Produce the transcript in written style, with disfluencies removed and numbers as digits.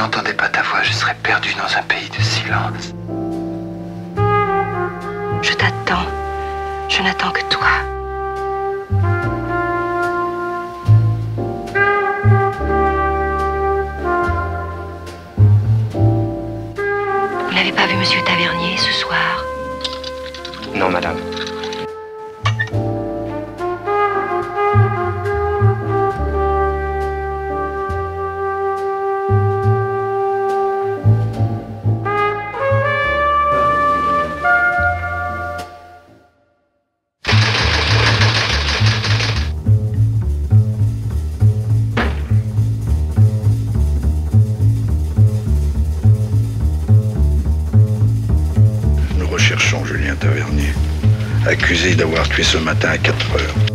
n'entendais pas ta voix, je serais perdu dans un pays de silence. Je t'attends. Je n'attends que toi. Vous n'avez pas vu Monsieur Tavernier ce soir? Non, madame. Julien Tavernier, accusé d'avoir tué ce matin à 4 heures.